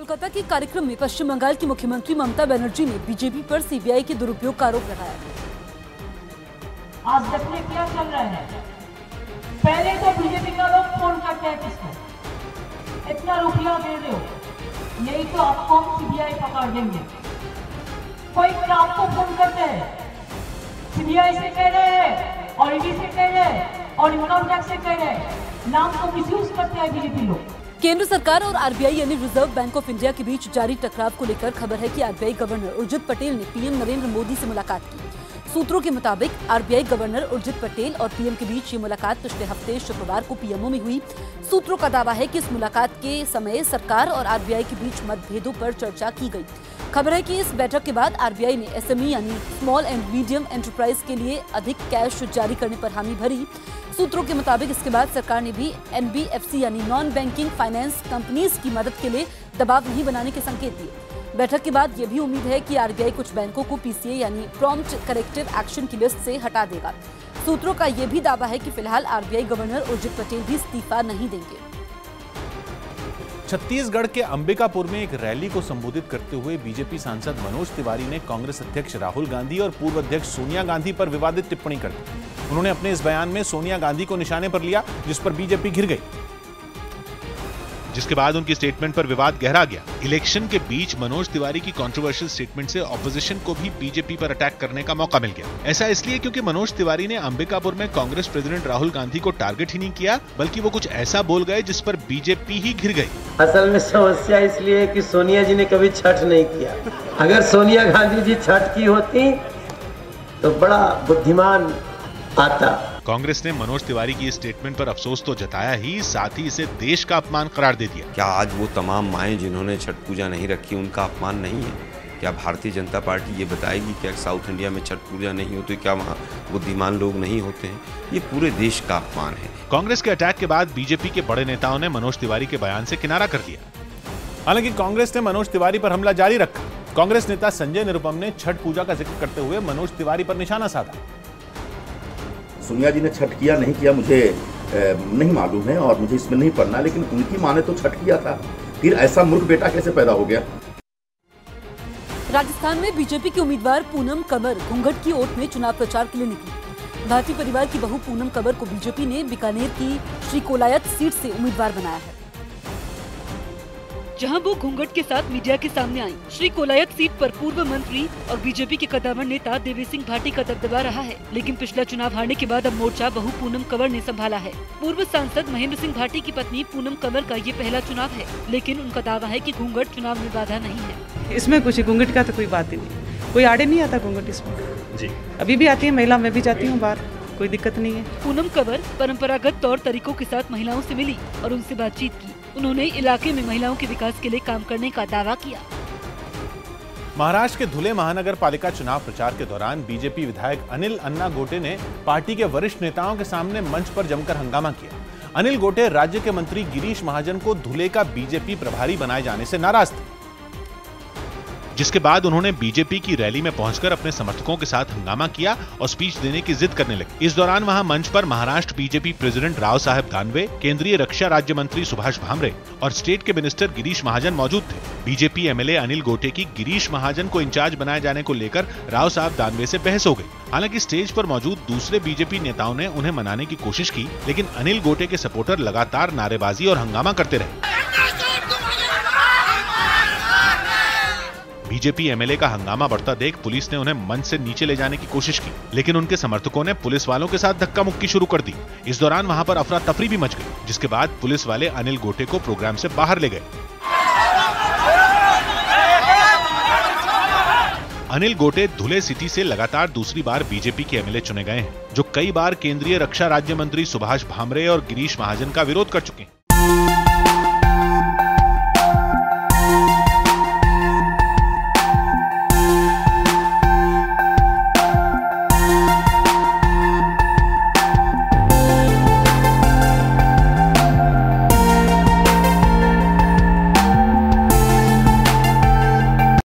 कोलकाता के कार्यक्रम में पश्चिम बंगाल की मुख्यमंत्री ममता बनर्जी ने बीजेपी पर सीबीआई के दुरुपयोग का आरोप लगाया। आज देखिए क्या चल रहा है। पहले तो बीजेपी का लोग फोन करते हैं किसको, इतना रुपया दे दो, यही तो आपको सीबीआई पकड़ देंगे। कोई आपको फोन करते हैं, सीबीआई से कह रहे हैं और ईडी से कह रहे हैं और इनकम टैक्स से कह रहे हैं, नाम को मिसयूज करते हैं बीजेपी लोग। केंद्र सरकार और आरबीआई यानी रिजर्व बैंक ऑफ इंडिया के बीच जारी टकराव को लेकर खबर है कि आरबीआई गवर्नर उर्जित पटेल ने पीएम नरेंद्र मोदी से मुलाकात की। सूत्रों के मुताबिक आरबीआई गवर्नर उर्जित पटेल और पीएम के बीच ये मुलाकात पिछले हफ्ते शुक्रवार को पीएमओ में हुई। सूत्रों का दावा है कि इस मुलाकात के समय सरकार और आरबीआई के बीच मतभेदों पर चर्चा की गई। खबर है कि इस बैठक के बाद आरबीआई ने एसएमई यानी स्मॉल एंड मीडियम एंटरप्राइज के लिए अधिक कैश जारी करने पर हामी भरी। सूत्रों के मुताबिक इसके बाद सरकार ने भी एनबीएफसी यानी नॉन बैंकिंग फाइनेंस कंपनीज की मदद के लिए दबाव नहीं बनाने के संकेत दिए। बैठक के बाद ये भी उम्मीद है कि आरबीआई कुछ बैंकों को पीसीए यानी प्रॉम्प्ट करेक्टिव एक्शन की लिस्ट से हटा देगा। सूत्रों का यह भी दावा है कि फिलहाल आरबीआई गवर्नर उर्जित पटेल भी इस्तीफा नहीं देंगे। छत्तीसगढ़ के अंबिकापुर में एक रैली को संबोधित करते हुए बीजेपी सांसद मनोज तिवारी ने कांग्रेस अध्यक्ष राहुल गांधी और पूर्व अध्यक्ष सोनिया गांधी पर विवादित टिप्पणी कर दी। उन्होंने अपने इस बयान में सोनिया गांधी को निशाने पर लिया, जिस पर बीजेपी घिर गई, जिसके बाद उनकी स्टेटमेंट पर विवाद गहरा गया। इलेक्शन के बीच मनोज तिवारी की कंट्रोवर्शियल स्टेटमेंट से ऑपोजिशन को भी बीजेपी पर अटैक करने का मौका मिल गया। ऐसा इसलिए क्योंकि मनोज तिवारी ने अंबिकापुर में कांग्रेस प्रेसिडेंट राहुल गांधी को टारगेट ही नहीं किया, बल्कि वो कुछ ऐसा बोल गए जिस पर बीजेपी ही घिर गई। असल में समस्या इसलिए है कि सोनिया जी ने कभी छठ नहीं किया। अगर सोनिया गांधी जी छठ की होती तो बड़ा बुद्धिमान आता। कांग्रेस ने मनोज तिवारी की इस स्टेटमेंट पर अफसोस तो जताया ही, साथ ही इसे देश का अपमान करार दे दिया। क्या आज वो तमाम माएं जिन्होंने छठ पूजा नहीं रखी उनका अपमान नहीं है? क्या भारतीय जनता पार्टी ये बताएगी कि साउथ इंडिया में छठ पूजा नहीं होती, क्या वहाँ बुद्धिमान लोग नहीं होते हैं? ये पूरे देश का अपमान है। कांग्रेस के अटैक के बाद बीजेपी के बड़े नेताओं ने मनोज तिवारी के बयान से किनारा कर दिया। हालांकि कांग्रेस ने मनोज तिवारी पर हमला जारी रखा। कांग्रेस नेता संजय निरुपम ने छठ पूजा का जिक्र करते हुए मनोज तिवारी पर निशाना साधा। सोनिया जी ने छठ किया नहीं किया मुझे नहीं मालूम है और मुझे इसमें नहीं पढ़ना, लेकिन उनकी माँ ने तो छठ किया था, फिर ऐसा मूर्ख बेटा कैसे पैदा हो गया? राजस्थान में बीजेपी की उम्मीदवार पूनम कंवर घूंघट की ओट में चुनाव प्रचार के लिए निकली। भारतीय परिवार की बहू पूनम कंवर को बीजेपी ने बीकानेर की श्रीकोलायत सीट से उम्मीदवार बनाया है, जहां वो घूंघट के साथ मीडिया के सामने आई। श्रीकोलायत सीट पर पूर्व मंत्री और बीजेपी के कद्दावर नेता देवी सिंह भाटी का दबदबा रहा है, लेकिन पिछला चुनाव हारने के बाद अब मोर्चा बहू पूनम कंवर ने संभाला है। पूर्व सांसद महेंद्र सिंह भाटी की पत्नी पूनम कंवर का ये पहला चुनाव है, लेकिन उनका दावा है कि घूंघट चुनाव में बाधा नहीं है। इसमें कुछ घूंघट का तो कोई बात ही नहीं, कोई आड़े नहीं आता घूंघट इसमें जी। अभी भी आती है महिला, मैं भी जाती हूँ बाहर, कोई दिक्कत नहीं है। पूनम कंवर परंपरागत तौर तरीकों के साथ महिलाओं से मिली और उनसे बातचीत की। उन्होंने इलाके में महिलाओं के विकास के लिए काम करने का दावा किया। महाराष्ट्र के धुले महानगर पालिका चुनाव प्रचार के दौरान बीजेपी विधायक अनिल अन्ना गोटे ने पार्टी के वरिष्ठ नेताओं के सामने मंच पर जमकर हंगामा किया। अनिल गोटे राज्य के मंत्री गिरीश महाजन को धुले का बीजेपी प्रभारी बनाए जाने से नाराज थे, जिसके बाद उन्होंने बीजेपी की रैली में पहुंचकर अपने समर्थकों के साथ हंगामा किया और स्पीच देने की जिद करने लगे। इस दौरान वहां मंच पर महाराष्ट्र बीजेपी प्रेसिडेंट राव साहब दानवे, केंद्रीय रक्षा राज्य मंत्री सुभाष भामरे और स्टेट के मिनिस्टर गिरीश महाजन मौजूद थे। बीजेपी एमएलए अनिल गोटे की गिरीश महाजन को इंचार्ज बनाए जाने को लेकर राव साहब दानवे से बहस हो गई। हालांकि स्टेज पर मौजूद दूसरे बीजेपी नेताओं ने उन्हें मनाने की कोशिश की, लेकिन अनिल गोटे के सपोर्टर लगातार नारेबाजी और हंगामा करते रहे। बीजेपी एमएलए का हंगामा बढ़ता देख पुलिस ने उन्हें मंच से नीचे ले जाने की कोशिश की, लेकिन उनके समर्थकों ने पुलिस वालों के साथ धक्का मुक्की शुरू कर दी। इस दौरान वहां पर अफरा तफरी भी मच गई, जिसके बाद पुलिस वाले अनिल गोटे को प्रोग्राम से बाहर ले गए। अनिल गोटे धुले सिटी से लगातार दूसरी बार बीजेपी के एमएलए चुने गए हैं, जो कई बार केंद्रीय रक्षा राज्य मंत्री सुभाष भामरे और गिरीश महाजन का विरोध कर चुके हैं।